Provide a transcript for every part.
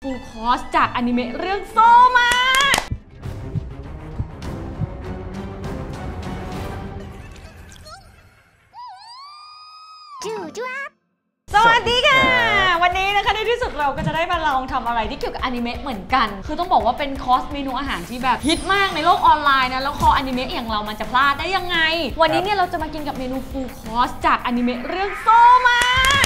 ฟูลคอร์สจากอนิเมะเรื่องโซมาสวัสดีค่ะวันนี้นะคะในที่สุดเราก็จะได้มาลองทำอะไรที่เกี่ยวกับอนิเมะเหมือนกันคือต้องบอกว่าเป็นคอร์สเมนูอาหารที่แบบฮิตมากในโลกออนไลน์นะแล้วคออนิเมะอย่างเรามันจะพลาดได้ยังไงวันนี้เนี่ยเราจะมากินกับเมนูฟูลคอร์สจากอนิเมะเรื่องโซมา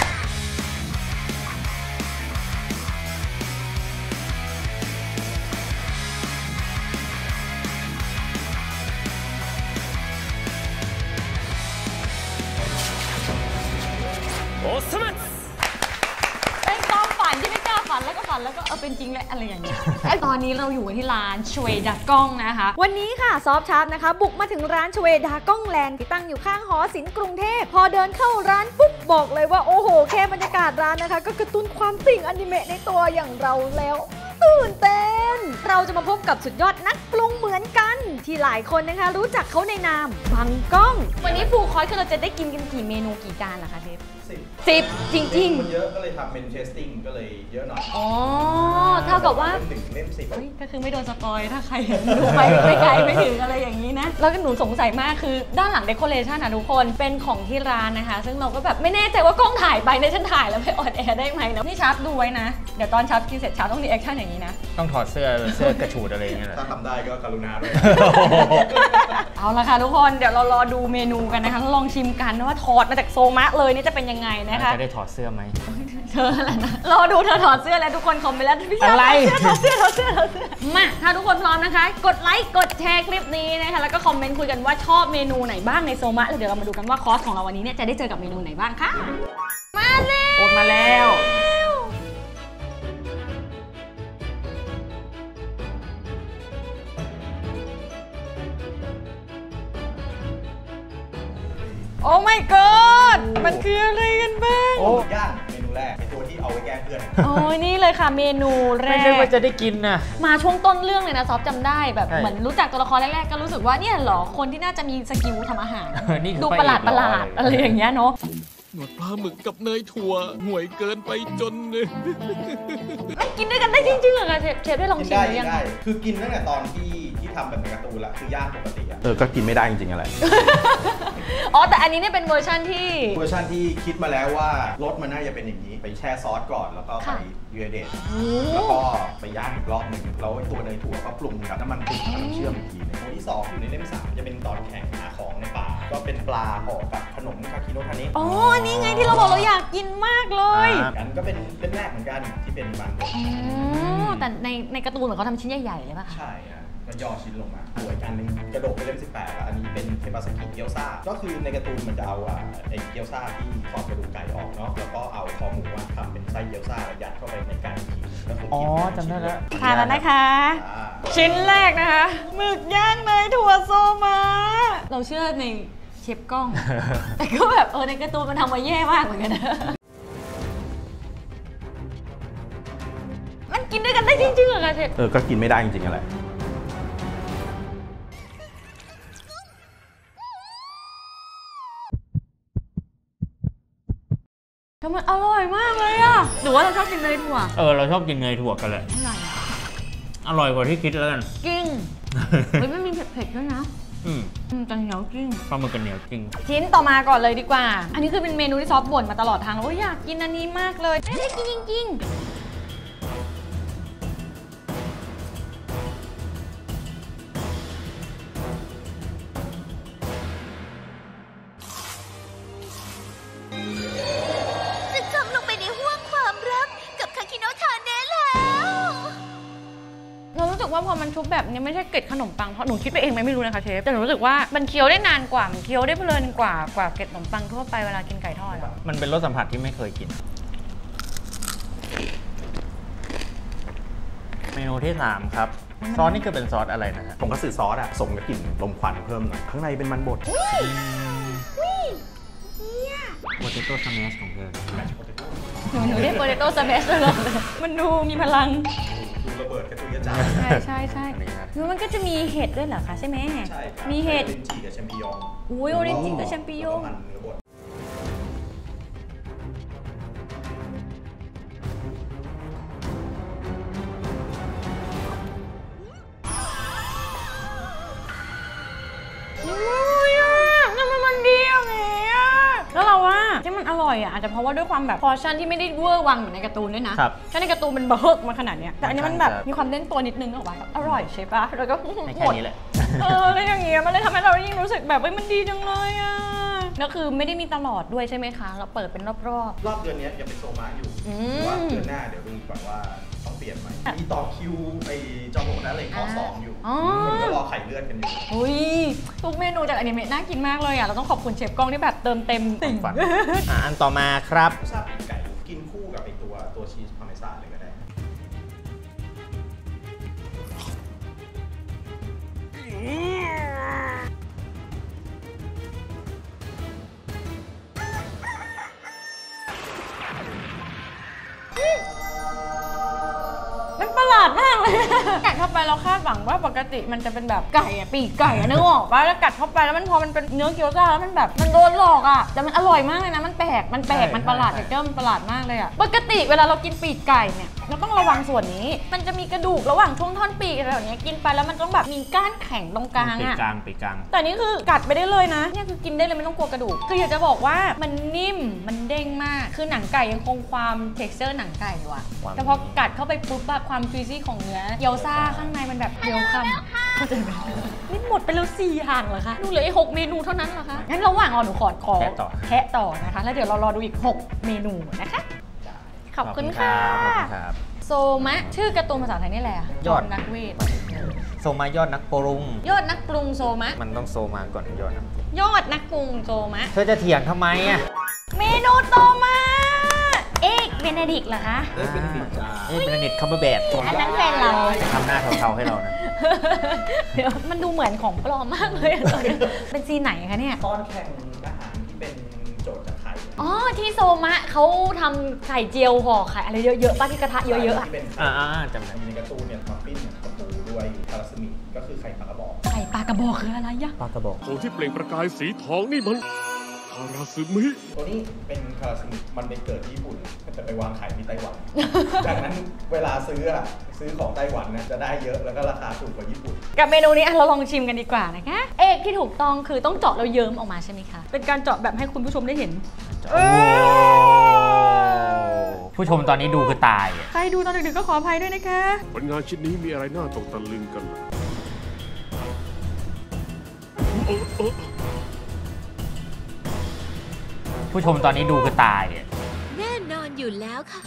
เป็นความฝันที่ไม่กล้าฝันแล้วก็เป็นจริงแหละอะไรอย่างเงี้ยตอนนี้เราอยู่ที่ร้านชเวดากองนะคะวันนี้ค่ะซอฟชาร์ปนะคะบุกมาถึงร้านชเวดากองแลนด์ที่ตั้งอยู่ข้างหอศิลป์กรุงเทพพอเดินเข้าร้านปุ๊บบอกเลยว่าโอ้โหแค่บรรยากาศร้านนะคะก็กระตุ้นความติ่งอนิเมะในตัวอย่างเราแล้วตื่นเต้นเราจะมาพบกับสุดยอดนักปรุงเหมือนกันที่หลายคนนะคะรู้จักเขาในนามบังก้องวันนี้ฟูลคอร์สคือเราจะได้กินกันกี่เมนูกี่จานล่ะคะเชฟ10จริงๆมันเยอะก็เลยทำเป็นเทสติ้งก็เลยเยอะหน่อยอ๋อเท่ากับว่า 1 เล่ม 10 ก็คือไม่โดนสปอยถ้าใครเห็นดูไปไม่ไกลไม่ถึงอะไรอย่างนี้นะแล้วก็หนูสงสัยมากคือด้านหลังเดคอเรชันอะทุกคนเป็นของที่ร้านนะคะซึ่งเราก็แบบไม่แน่ใจว่ากล้องถ่ายไปในฉันถ่ายแล้วไปออนแอร์ได้ไหมนะนี่ชาร์ปดูไว้นะเดี๋ยวตอนชาร์ปกินเสร็จชาร์ปต้องรีแอคชั่นอย่างนี้นะต้องถอดเสื้อกระฉูดอะไรอย่างเงี้ยถ้าทำได้ก็กรุณาด้วยเอาละค่ะทุกคนเดี๋ยวเรารอดูเมนูกันนะคะลองชิมกันว่าถอดมาจากโซมะเลยนี่จะเป็นยังไงนะคะจะได้ถอดเสื้อไหมเธอแหละนะรอดูเธอถอดเสื้อแล้วทุกคนคอมเมนต์แล้วพี่ชาถอดเสื้อมาถ้าทุกคนพร้อมนะคะกดไลค์กดแชร์คลิปนี้นะคะแล้วก็คอมเมนต์คุยกันว่าชอบเมนูไหนบ้างในโซมะแล้วเดี๋ยวเรามาดูกันว่าคอร์สของเราวันนี้เนี่ยจะได้เจอกับเมนูไหนบ้างคะมาเลยโอนมาแล้วโอ้ my god มันคืออะไรกันบ้างโอ้ย่างเมนูแรกเป็นตัวที่เอาไว้แก้เพื่อนโอ้ยนี่เลยค่ะเมนูแรกไม่ใช่ว่าจะได้กินนะมาช่วงต้นเรื่องเลยนะซอฟจำได้แบบเหมือนรู้จักตัวละครแรกๆก็รู้สึกว่าเนี่ยหรอคนที่น่าจะมีสกิลทำอาหารดูประหลาดอะไรอย่างเงี้ยเนาะหนวดปลาหมึกกับเนยถั่วห่วยเกินไปจนเลยกินด้วยกันได้จริงๆเหรอคะเชฟได้ลองชิมหรือยังได้คือกินตั้งแต่ตอนที่ทำแบบในการ์ตูนละคือย่างปกติก็กินไม่ได้จริงๆอะไรอ๋อแต่อันนี้เนี่ยเป็นเวอร์ชันที่คิดมาแล้วว่ารสมันน่าจะเป็นอย่างนี้ไปแช่ซอสก่อนแล้วก็ไปยูเดทแล้วก็ไปย่างอีกรอบหนึ่งแล้วตัวเนยถั่วก็ปรุงกับน้ำมันปรุงกับน้ำเชื่อมอีกทีนึงตัวที่2อยู่ในเล่ม3จะเป็นตอนแข่งหาของในป่าก็เป็นปลาห่อกับขนมคาคิโนะทาเนะอ๋ออันนี้ไงที่เราบอกเราอยากกินมากเลยกันก็เป็นเล่มแรกเหมือนกันที่เป็นมันแต่ในการ์ตูนเหมือนเขาทำชิ้นใหญ่ๆเลยป่ะใช่ก็ย่อชิ้นลงมาตัวอีกอันนึงกระโดดไปเล่ม18แล้วอันนี้เป็นเทปาสกิเกี๊ยวซ่าก็คือในการ์ตูนมันจะเอาไอ้เกี๊ยวซ่าที่ถอดกระดูกไก่ออกเนาะแล้วก็เอาคอหมูทำเป็นไส้เกี๊ยวซ่ายัดเข้าไปในการกินแล้วอ๋อจำได้แล้วทานแล้วนะคะชิ้นแรกนะคะหมึกย่างเนยถั่วโซมาเราเชื่อในเชฟกล้องแต่ก็แบบในการ์ตูนมันทำมาแย่มากเหมือนกันนะมันกินด้วยกันได้จริงๆเหรอคะเชฟก็กินไม่ได้จริงๆอะไรทำไมอร่อยมากเลยอ่ะหรือว่าเราชอบกินเนยถั่วเราชอบกินเนยถั่วกันแหละอร่อยกว่าที่คิดแล้วกันจริงไม่มีเผ็ดๆด้วยนะแต่เหนียวจริงปลาหมึกกันเหนียวจริงชิ้นต่อมาก่อนเลยดีกว่าอันนี้คือเป็นเมนูที่ซอฟบ่นมาตลอดทางแล้วอยากกินอันนี้มากเลยได้กินจริงว่าพอมันชุบแบบนี้ไม่ใช่เกล็ดขนมปังเพราะหนูคิดไปเองไม่รู้นะคะเชฟแต่หนูรู้สึกว่ามันเคี้ยวได้นานกว่ามันเคี้ยวได้เพลินกว่าเกล็ดขนมปังทั่วไปเวลากินไก่ทอดมันเป็นรสสัมผัสที่ไม่เคยกินเมนูที่3ครับซอสนี่คือเป็นซอสอะไรนะฮะผมก็สื่อซอสสมกับกลิ่นลมควันเพิ่มหน่อยข้างในเป็นมันบดโปเตโต้สแมชของเธอหนูเรียกโปเตโต้สแมชเลยมันดูมีพลังระเบิดกระตุยกระจายใช่มันก็จะมีเห็ดด้วยเหรอคะใช่ไหมใช่มีเห็ดออเรนจิกับแชมปิญองอุ้ยออเรนจิกับแชมปิญองร่อยอ่ะอาจจะเพราะว่าด้วยความแบบพอร์ชั่นที่ไม่ได้เวอร์วังอยู่ในการ์ตูนด้วยนะถ้าในการ์ตูนมันเบิกมาขนาดเนี้ยแต่อันนี้มันแบบมีความเล่นตัวนิดนึงออกมาแบบอร่อยใช่ปะแล้วก็แค่นี้แหละแล้วอย่างเงี้ยมันเลยทำให้เรายิ่งรู้สึกแบบมันดีจังเลยอ่ะแล้วคือไม่ได้มีตลอดด้วยใช่ไหมคะเราเปิดเป็นรอบเดือนนี้ยังเป็นโซมาอยู่ว่าเดือนหน้าเดี๋ยวดูก่อนว่าต้องเปลี่ยนไหมมีต่อคิวไปจองโรงนั้นเลยข้อ2อยู่คนก็รอไข่เลือดกันอยู่อุ้ยทุกเมนูจากอนิเมะน่ากินมากเลยอ่ะเราต้องขอบคุณเชฟกล้องที่แบบเติมเต็มสิ่งอันต่อมาครับซาบิไก่กินคู่กับไอตัวชีสพาร์เมซานเลยก็ได้มันประหลาดมากเลยกัดเข้าไปเราคาดหวังว่าปกติมันจะเป็นแบบไก่อะปีกไก่อะนึกออกป่ะแล้วกัดเข้าไปแล้วมันพอมันเป็นเนื้อเกี๊ยวซ่าแล้วมันแบบมันโดนหลอกอะแต่มันอร่อยมากเลยนะมันแปลกมันประหลาดเจ้ามันประหลาดมากเลยอะปกติเวลาเรากินปีกไก่เนี่ยเราต้องระวังส่วนนี้มันจะมีกระดูกระหว่างช่วงท่อนปีกอะไรแบบนี้กินไปแล้วมันต้องแบบมีก้านแข็งตรงกลางอะปีกกลางแต่นี่คือกัดไปได้เลยนะเนี่ยคือกินได้เลยไม่ต้องกลัวกระดูกคืออยากจะบอกว่ามันนิ่มมันเด้งมากคือหนังไก่ยังคงความ texture หนังไก่อยู่อะแต่พอกัดเข้าไปปุ๊บแบบความจุยซี่ของเนื้อเกี๊ยวซ่าข้างในมันแบบเดียวคำเข้าใจไหมนี่หมดไปแล้ว4 อย่างเหรอคะดูเหลืออีก6 เมนูเท่านั้นเหรอคะงั้นระหว่างรอหนูขอแคะต่อนะคะแล้วเดี๋ยวเรารอดูอีก6 เมนูนะคะขอบคุณค่ะโซมะชื่อการ์ตูนภาษาไทยนี่แหละยอดนักเวทโซมายอดนักปรุงยอดนักปรุงโซมะมันต้องโซมาก่อนยอดนักปรุงโซมะเธอจะเถียงทำไมอ่ะเมนูโซมะเอกเบเนดิกเหรอคะเบเนดิกคัมเบอร์แบทอันนั้นแฟนเราทำหน้าเทาๆให้เรานะเดี๋ยวมันดูเหมือนของปลอมมากเลยเป็นซีไหนคะเนี่ยตอนแข่งอาหารที่เป็นโจทย์จากไข่อ๋อที่โซมะเขาทำไข่เจียวห่อไข่อะไรเยอะๆป้าที่กระทะเยอะๆจำได้ในการ์ตูนเนี่ยมัฟฟินกระปูด้วยคาราสมิก็คือไข่ปลากระบอกไข่ปลากระบอกคืออะไรยะปลากระบอกตัวที่เปล่งประกายสีทองนี่มันคาราซึมิตัวนี้เป็นคาราซึมิมันไปเกิดที่ญี่ปุ่นแต่ไปวางขายที่ไต้หวันจากนั้นเวลาซื้อของไต้หวันนะจะได้เยอะแล้วก็ราคาถูกกว่าญี่ปุ่นกับเมนูนี้เราลองชิมกันดีกว่านะคะเอกที่ถูกต้องคือต้องเจาะแล้วเยิ้มออกมาใช่ไหมคะเป็นการเจาะแบบให้คุณผู้ชมได้เห็นผู้ชมตอนนี้ดูคือตายใครดูตอนดึกๆก็ขออภัยด้วยนะคะผลงานชิ้นนี้มีอะไรน่าตกตะลึงกันผู้ชมตอนนี้ดูคือตายแน่นอนอยู่แล้วค่ะ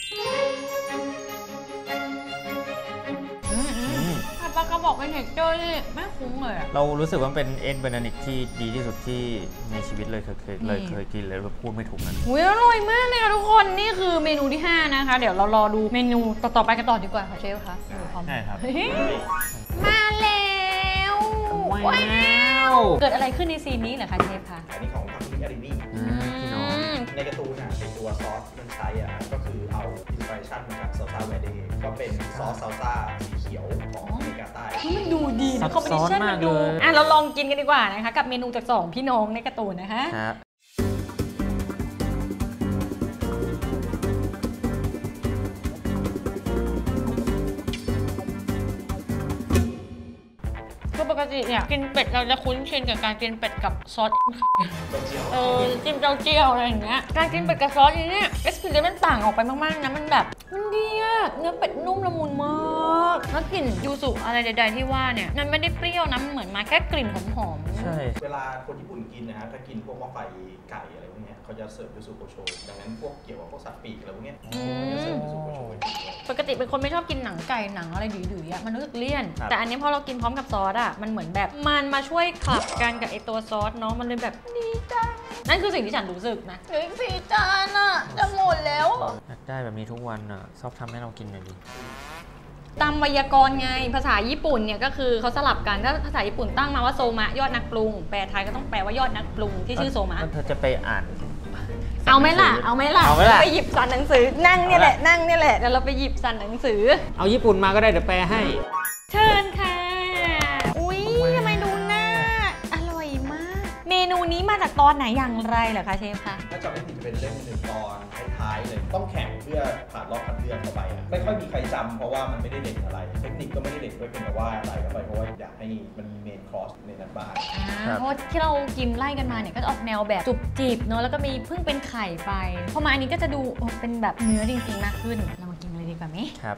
ปลากระบอกเป็นเท็กเจอร์นี่ไม่คุ้มเลยเรารู้สึกว่าเป็นเอ็นเบนานิกที่ดีที่สุดที่ในชีวิตเลยเคยกินเลยพูดไม่ถูกนะอร่อยมากเลยค่ะทุกคนนี่คือเมนูที่5นะคะเดี๋ยวเรารอดูเมนูต่อไปกันต่อดีกว่าค่ะเชฟคะใช่ครับมาแล้วว้าวเกิดอะไรขึ้นในซีนนี้เหรอคะเชฟคะอันนี้ของทางมิอาริมี่ในการ์ตูนในตัวซอสที่มันใช้ก็คือเอาอินสปิเรชันมาจากซาลซ่าเวเดก็เป็นซอสซาลซ่าสีเขียวของอเมริกาใต้มันดูดีนะคอมบิเนชั่นมันดูเราลองกินกันดีกว่านะคะกับเมนูจาก2 พี่น้องในการ์ตูนนะคะปกติเนี่ยกินเป็ดเราจะคุ้นชินกับการกินเป็ดกับซอสจิ้มเจ้าเจี้ยวอะไรอย่างเงี้ยการกินเป็ดกับซอสนี้เนี่ยเอ็กซ์เพรียนมันต่างออกไปมากๆนะมันแบบมันดีอะเนื้อเป็ดนุ่มละมุนมากแล้วกลิ่นยูสุอะไรใดๆที่ว่าเนี่ยมันไม่ได้เปรี้ยวนะมันเหมือนมาแค่กลิ่นหอมๆใช่เวลาคนญี่ปุ่นกินนะฮะถ้ากินพวกหม้อไฟไก่อะไรพวกนี้เขาจะเสิร์ฟยูสุโกโชดังนั้นพวกเกี่ยวกับพวกสัตว์ปีกอะไรพวกนี้จะเสิร์ฟยูสุโกโชปกติเป็นคนไม่ชอบกินหนังไก่หนังอะไรดื้อๆมันรู้สึกเลี่ยนแต่อันนี้พอเรากินพร้อมกับซอสอะมันเหมือนแบบมันมาช่วยขับกันกับไอตัวซอสเนาะมันเลยแบบดีจังนั่นคือสิ่งที่ฉันรู้สึกนะเหลืออีก4 จานอะจะหมดแล้วอยากได้แบบนี้ทุกวันอะชอบทำให้เรากินหน่อยดิตามไวยากรณ์ไงภาษาญี่ปุ่นเนี่ยก็คือเขาสลับกันถ้าภาษาญี่ปุ่นตั้งมาว่าโซมะยอดนักปรุงแปลไทยก็ต้องแปลว่ายอดนักปรุงที่ชื่อโซมะเธอจะไปอ่านเอาไหมล่ะไปหยิบสันหนังสือนั่งเนี่ยแหละเดี๋ยวเราไปหยิบสันหนังสือเอาญี่ปุ่นมาก็ได้เดี๋ยวแปลให้เชิญค่ะอุ้ยทำไมดูน่าอร่อยมากเมนูนี้มามาจากตอนไหนอย่างไรเหรอคะเชฟคะถ้าจำไม่ผิดจะเป็นเล่มหนึ่งตอนท้ายๆเลยต้องแข่งเพื่อผ่านรอบคัดเลือกเข้าไปไม่ค่อยมีใครจำเพราะว่ามันไม่ได้เด่นอะไรเทคนิคก็ไม่ได้เด่นด้วยเป็นแต่ว่าอะไรเข้าไปเพราะว่าอยากให้มันมีเมนคอร์สในนั้นบ้างเพราะที่เรากินไล่กันมาเนี่ยก็จะออกแนวแบบจุบจีบเนาะแล้วก็มีเพิ่งเป็นไข่ไปพอมาอันนี้ก็จะดูเป็นแบบเนื้อจริงๆมากขึ้นเรามากินเลยดีกว่าไหมครับ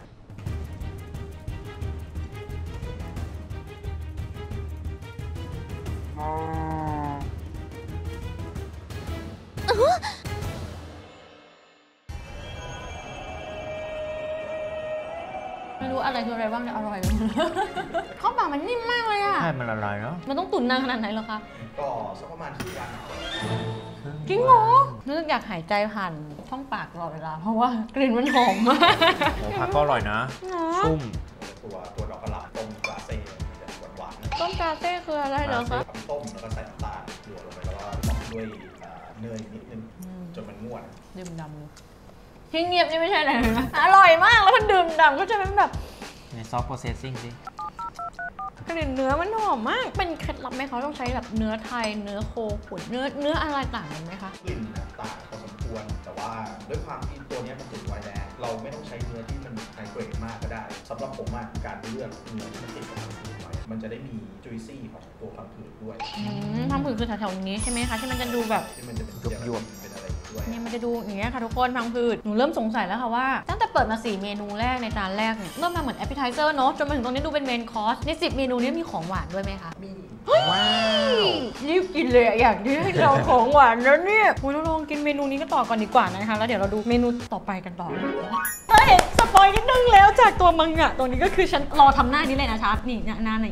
ไม่รู้อะไรคืออะไรบ้างแต่อร่อยข้าวเปล่ามันนิ่มมากเลยอ่ะใช่มันละลายเนาะมันต้องตุ๋นนานขนาดไหนเหรอคะก็สักประมาณ4 วันจริงเหรอนึกอยากหายใจผ่านช่องปากตลอดเวลาเพราะว่ากลิ่นมันหอมมากโอ้ผักก็อร่อยนะชุ่มตัวดอกกระหล่ำต้มกาเซ่หวานต้มกาเซ่คืออะไรเหรอคะต้มแล้วก็ใส่น้ำตาลหยวดลงไปแล้วก็ตอกด้วยเนยนิดนึงจนมันงวดดื่มดำที่เงียบนี่ไม่ใช่อะไรเลยนะอร่อยมากแล้วมันดื่มดำก็จะเป็นแบบในซอฟต์โปรเซสซิ่งสิกลิ่นเนื้อมันหอมมากเป็นเคล็ดลับไหมเขาต้องใช้แบบเนื้อไทยเนื้อโคขุนเนื้ออะไรต่างกันไหมคะกลิ่นต่างพอสมควรแต่ว่าด้วยความที่ตัวนี้มันติดไวน์แดงเราไม่ต้องใช้เนื้อที่มันไฮเกรดมากก็ได้สำหรับผมการเลือกเนื้อที่มันติดกับพังผืดไว้มันจะได้มีจุยซี่ของตัวพังผืดด้วยพังผืดคือแถวๆนี้ใช่ไหมคะที่มันจะดูแบบที่มันจะเป็นยวบเป็นอะไรด้วยเนี่ยมันจะดูอย่างเงี้ยค่ะทุกคนพังผืดหนูเริ่มสงสัยแล้วค่ะว่าตั้งแต่เปิดมา4 เมนูแรกในจานแรกเนี่ยเริ่มมาเหมือนแอปเปิลไทเซอร์เนาะจนมาถึงตรงนี้ดูเป็นเมนคอร์สใน10 เมนูนี้มีของหวานด้วยไหมคะมีว้าวรีบกินเลยอยากให้เราของหวานแล้วเนี่ยเราลองกินเมนูนี้ก็ต่อก่อนดีกว่านะคะแล้วเดี๋ยวเราดูเมนูต่อไปกันต่อเราเห็นสปอยนิดนึงแล้วจากตัวมังงะตัวนี้ก็คือฉันรอทำหน้านี้เลยนะชาร์ปนี่หน้าไหน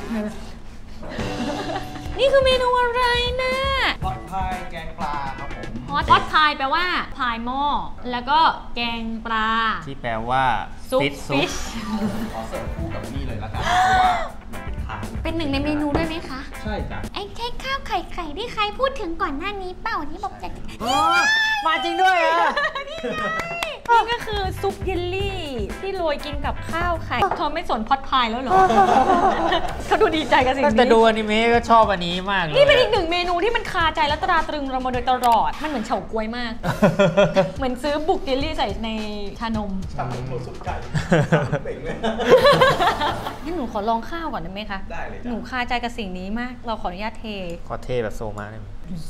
นี่คือเมนูอะไรนะพอดพายแกงปลาครับผมพอดพายแปลว่าพายหม้อแล้วก็แกงปลาที่แปลว่าซุปขอเสิร์ฟคู่กับนี่เลยละกันเพราะว่าเป็นหนึ่งในเมนูด้วยไหมคะใช่จ้ะไอ้แค่ข้าวไข่ที่ใครพูดถึงก่อนหน้านี้เปล่าที่บอกจะมาจริงด้วยอ่ะนี่ก็คือซุปเยลลี่ที่โรยกินกับข้าวไข่เขาไม่สนพอดพายแล้วเหรอเขาดูดีใจกับสิ่งนี้แต่ดูอนิเมะก็ชอบอันนี้มากเลยนี่เป็นอีกหนึ่งเมนูที่มันคาใจและตราตรึงเรามาโดยตลอดมันเหมือนเฉาก๊วยมากเหมือนซื้อบุกเยลลี่ใส่ในชานมทำเป็นซุปไก่เป่งเลยงั้นหนูขอลองข้าวก่อนได้ไหมคะได้เลยหนูคาใจกับสิ่งนี้มากเราขออนุญาตเทขอเทแบบโซมาได้ไหม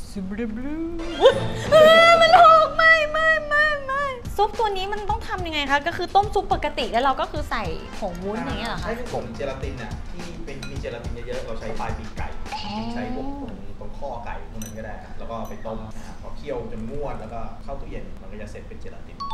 มันหกไม่ซุปตัวนี้มันต้องทำยังไงคะก็คือต้มซุปปกติแล้วเราก็คือใส่ผงวุ้นอย่างเงี้ยเหรอคะใช้ผงเจลาตินน่ะที่เป็นมีเจลาตินเยอะๆเราใช้ปลายปีกไก่ใช้พวกตรงข้อไก่พวกนั้นก็ได้แล้วก็ไปต้มพอเคี่ยวจนงวดแล้วก็เข้าตู้เย็นมันก็จะเสร็จเป็นเจลาติน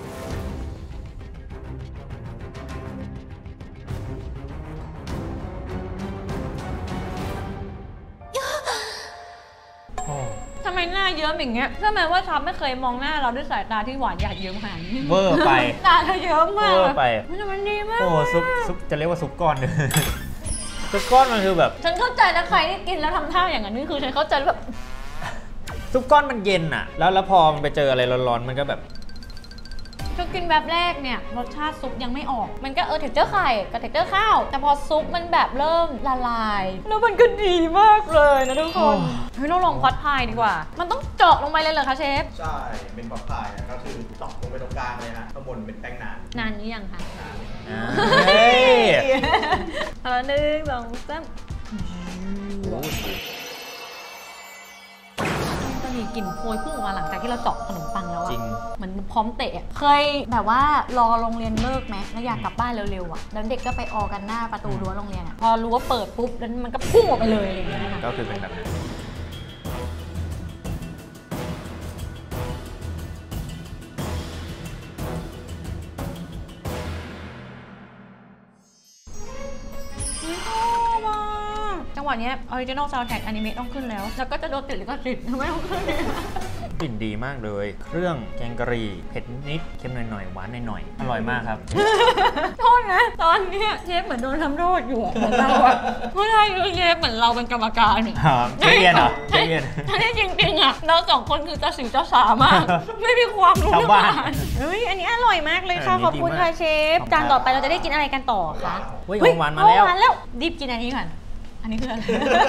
ทำไมหน้าเยิ้มอย่างเงี้ยใช่ไหมว่าชอบไม่เคยมองหน้าเราด้วยสายตาที่หวานหยาดเยิ้มขนาดนี้เวอร์ไปตาเธอเยิ้มมากเวอร์ไปมันดีมากโอ้ซุปจะเรียกว่าซุปก้อนเลยซุปก้อนมันคือแบบฉันเข้าใจนะใครที่กินแล้วทำท่าอย่างนั้นนี่คือฉันเข้าใจแบบซุปก้อนมันเย็นอะแล้วพอมันไปเจออะไรร้อนๆมันก็แบบคือกินแบบแรกเนี่ยรสชาติซุปยังไม่ออกมันก็เทคเจอร์ไข่กับเทคเจอร์ข้าวแต่พอซุปมันแบบเริ่มละลายแล้วมันก็ดีมากเลยนะทุกคนเฮ้ยเราลองพอดพายดีกว่ามันต้องเจาะลงไปเลยเหรอคะเชฟใช่เป็นพอดพายก็คือเจาะลงไปตรงกลางเลยฮะข้างบนเป็นแป้งนานนี้ยังคะเฮ้ย 1 2 3มีกลิ่นโพยพุ่งออกมาหลังจากที่เราเจาะขนมปังแล้วอะเหมือนพร้อมเตะเคยแบบว่ารอโรงเรียนเลิกไหมแล้วอยากกลับบ้านเร็วๆอะแล้วเด็กก็ไปออกันหน้าประตูรั้วโรงเรียนอะพอรั้วเปิดปุ๊บแล้วมันก็พุ่งออกไปเลยอะไรอย่างเงี้ยก็คือเป็นแบบนั้นจังหวะนี้ Original Soundtrack Anime ต้องขึ้นแล้วก็จะโดนติดหรือก็ติดไม่ต้องขึ้นกลิ่นดีมากเลยเครื่องแกงกะหรี่เผ็ดนิดเค็มหน่อยๆหวานหน่อยๆอร่อยมากครับโทษนะตอนนี้เชฟเหมือนโดนทำโทษอยู่เหมือนเราอะไม่ใช่เชฟเหมือนเราเป็นกรรมการเนี่ยเชฟเอียนเหรอเชฟเอียนถ้าที่จริงๆอะเรา2 คนคือเจ้าสิวเจ้าสามากไม่มีความรู้เรื่องอาหารเฮ้ยอันนี้อร่อยมากเลยค่ะขอบคุณค่ะเชฟจานต่อไปเราจะได้กินอะไรกันต่อคะเฮ้ยของหวานมาแล้วรีบกินอันนี้ก่อนอันนี้คืออะไร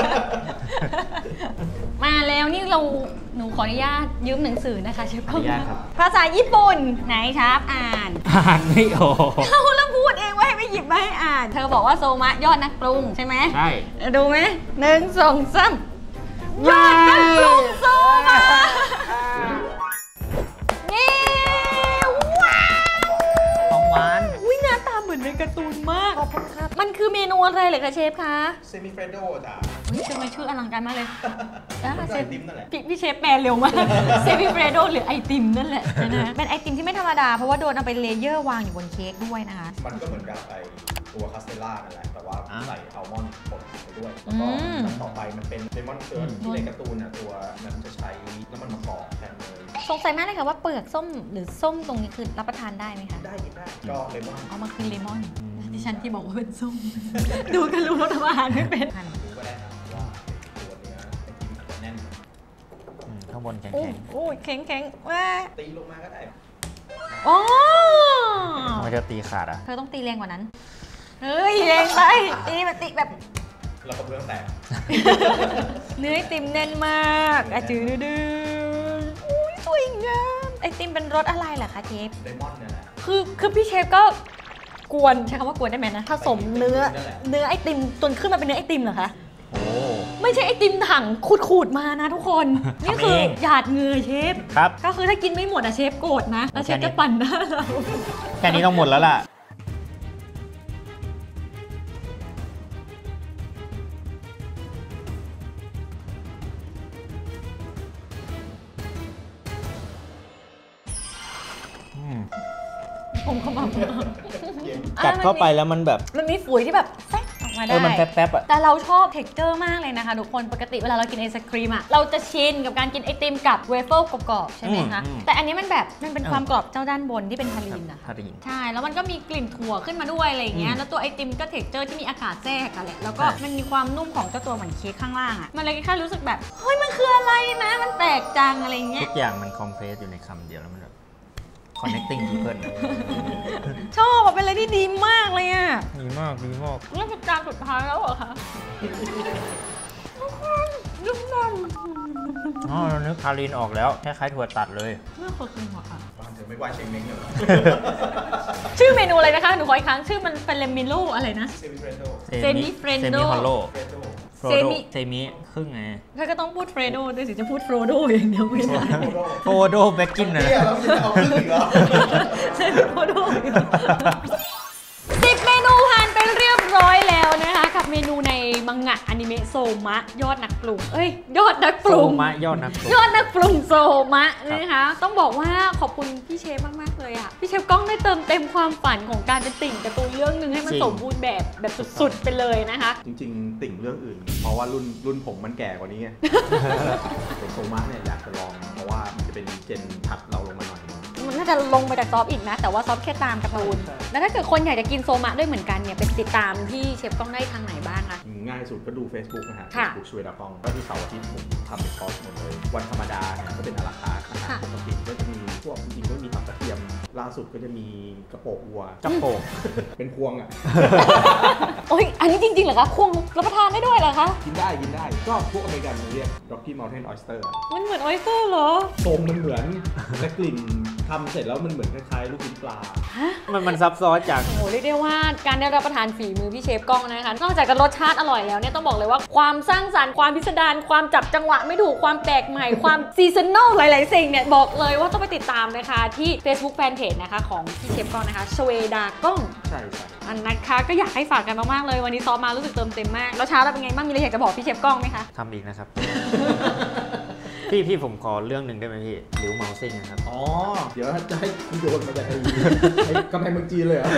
มาแล้วนี่หนูขออนุญาตยืมหนังสือนะคะเชฟก้องภาษาญี่ปุ่นไหนครับอ่านไม่ออกเขาแล้วพูดเองว่าให้ไปหยิบมาให้อ่านเธอบอกว่าโซมะยอดนักปรุงใช่ไหมใช่ดูไหม1 2 3ยอดนักปรุงโซมะนี่ว้าวของหวานอุ้ยหน้าตาเหมือนในการ์ตูนมากขอบคุณครับมันคือเมนูอะไรเหรอคะเชฟคะเซมิเฟรโดจ้ะทำไมชื่ออลังการมากเลยเชฟติมนั่นแหละพี่เชฟแปลเร็วมากเซมิเฟรโดหรือไอติมนั่นแหละนะเป็นไอติมที่ไม่ธรรมดาเพราะว่าโดนเอาไปเลเยอร์วางอยู่บนเค้กด้วยนะคะมันก็เหมือนกับไอตัวคาสเตล่านั่นแหละแต่ว่าใส่อัลมอนด์บดไปด้วยแล้วก็ต่อไปมันเป็นเลมอนเคิร์ดที่ในการ์ตูนนะตัวนั้นจะใช้น้ำมันมะกอกแทนเลยสงสัยมากเลยค่ะว่าเปลือกส้มหรือส้มตรงนี้คือรับประทานได้ไหมคะได้กินได้ก็เลมอนเอามาคือเลมอนดิฉันที่บอกว่าเป็นส้มดูกันรู้รสอาหารไม่เป็นดูก็ได้นะว่าตัวเนื้อไอติมอาจจะแน่นข้างบนแข็งโอ้ยแข็งว่าตีลงมาก็ได้อ๋อไม่จะตีขาดอ่ะเธอต้องตีแรงกว่านั้นเฮ้ยแรงไปตีแบบเราก็เพื่อนแตกเนื้อไอติมแน่นมากอะจืดดื้ออุ้ยสวยงามไอติมเป็นรสอะไรเหรอคะเชฟเลมอนเนี่ยแหละคือพี่เชฟก็กวนใช้คำว่ากวนได้ไหมนะผสมเนื้อไอติมจนขึ้นมาเป็นเนื้อไอติมเหรอคะโอ้ไม่ใช่ไอติมถังขูดมานะทุกคนนี่คือหยาดเหงื่อเชฟครับก็คือถ้ากินไม่หมดอะเชฟโกรธนะแล้วเชฟจะปั่นหน้าเราแค่นี้ต้องหมดแล้วล่ะผมเข้ามากัดเข้าไปแล้วมันแบบมันมีฝุ่ยที่แบบแป๊บออกมาได้มันแป๊บๆอ่ะแต่เราชอบเท็กเจอร์มากเลยนะคะทุกคนปกติเวลาเรากินไอศครีมอ่ะเราจะชินกับการกินไอติมกับเวเฟิลกรอบๆใช่ไหมคะแต่อันนี้มันเป็นความกรอบเจ้าด้านบนที่เป็นพาลีนอะใช่แล้วมันก็มีกลิ่นถั่วขึ้นมาด้วยอะไรอย่างเงี้ยแล้วตัวไอติมก็เท็กเจอร์ที่มีอากาศแทรกกันแหละแล้วก็มันมีความนุ่มของเจ้าตัวเหมือนเค้กข้างล่างอ่ะมันเลยแค่รู้สึกแบบเฮ้ยมันคืออะไรนะมันแปลกจังอะไรเงี้ยทุกอย่างมันคอมเพลสอยู่ในคำเดียวแล้วมันแบบ connecting people ชอบเป็นอะไรที่ดีมากเลยอ่ะดีมากแล้วเป็นจานสุดท้ายแล้วเหรอคะนุ่มอ๋อนึกคารินออกแล้วคล้ายๆถั่วตัดเลยไม่เคยกินหัวค่ะบ้านเธอไม่ว่าเชงเม้งเหรอชื่อเมนูอะไรนะคะหนูขออีกครั้งชื่อมันเป็นเลมิโลอะไรนะเซมิเฟรโดเซมิฮอลโลเซมิครึ่งไงถ้าก็ต้องพูดเฟรโดด้วยสิจะพูดโฟโดอย่างเดียวไม่ได้โฟโดแบ็กกินนะเนี่ยเราจะเอาขึ้นอีกเหรอเซมิโฟโด10 เมนูผ่านไปเรียบร้อยแล้วนะคะกับเมนูในมังงะอนิเมะโซมะยอดนักปรุงยอดนักปรุงยอดนักปรุงโซมะนะคะต้องบอกว่าขอบคุณพี่เชฟมากๆเลยอ่ะพี่เชฟก้องได้เติมเต็มความฝันของการเป็นติ่งการ์ตูนเรื่องนึงให้มันสมบูรณ์แบบสุดๆไปเลยนะคะจริงๆติ่งเรื่องอื่นเพราะว่ารุ่นผมมันแก่กว่านี้ไงโซมะเนี่ยอยากจะลองเพราะว่ามันจะเป็นเจนถัดเราลงมาหน่อยมันน่าจะลงไปจากซอฟอีกนะแต่ว่าซอฟแค่ตามการ์ตูนแล้วถ้าเกิดคนอยากจะกินโซมะด้วยเหมือนกันเนี่ยเป็นติดตามที่เชฟก้องได้ทางไหนบ้างคะง่ายสุดก็ดู Facebook นะฮะ Facebook ช่วยดาก้องก็ที่เสาร์อาทิตย์ผมทำเป็นคอร์สหมดเลยวันธรรมดาเนี่ยก็เป็นอาราคาร์ทอาหารปกติก็จะมีพวกจริงๆก็มีผักกระเทียมล่าสุดก็จะมีกระโปงวัวกระโปงเป็นพวงอ่ะโอ้ยอันนี้จริงๆเหรอคะควงรับประทานได้ด้วยเหรอคะกินได้ก็พวกอเมริกันเรียก Rocky Mountain Oyster มันเหมือนออยสเตอร์เหรอทรงมันเหมือนแต่กลิ่นทำเสร็จแล้วมันเหมือนคล้ายๆลูกชิ้นปลามันซับซ้อนจากโอ้โหเรียกได้ว่าการได้รับประทานฝีมือพี่เชฟก้องนะคะนอกจากจะรสชาติอร่อยแล้วเนี่ยต้องบอกเลยว่าความสร้างสรรค์ความพิสดารความจับจังหวะไม่ถูกความแปลกใหม่ความซีซันนอลหลายๆสิ่งเนี่ยบอกเลยว่าต้องไปติดตามนะคะที่ Facebook Fanpage นะคะของพี่เชฟก้องนะคะชเวดาก้องใช่อันนะคะก็อยากให้ฝากกันมากๆเลยวันนี้ซ้อมมารู้สึกเติมเต็มมากแล้วเช้าเราเป็นไงบ้างมีอะไรอยากจะบอกพี่เชฟก้องไหมคะทำอีกนะครับ พี่ผมขอเรื่องหนึ่งได้ไหมพี่หลิวเมาซิ่งนะครับอ๋อเดี๋ยวจะให้พี่โดนมาจากไอ้กำแพงเมืองจีนเลยเหรอ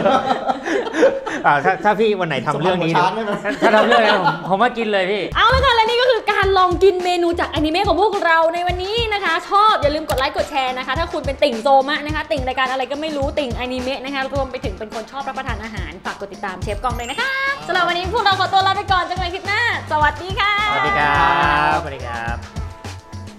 ถ้าพี่วันไหนทำเรื่องนี้ถ้าทำเรื่องนี้ผมมากินเลยพี่เอาละค่ะและนี่ก็คือการลองกินเมนูจากอนิเมะของพวกเราในวันนี้นะคะชอบอย่าลืมกดไลค์กดแชร์นะคะถ้าคุณเป็นติ่งโซมะนะคะติ่งรายการอะไรก็ไม่รู้ติ่งอนิเมะนะคะรวมไปถึงเป็นคนชอบรับประทานอาหารฝากกดติดตามเชฟกองเลยนะคะสำหรับวันนี้พวกเราขอตัวลาไปก่อนเจอกันใหม่คลิปหน้าสวัสดีค่ะสวัสดีครับ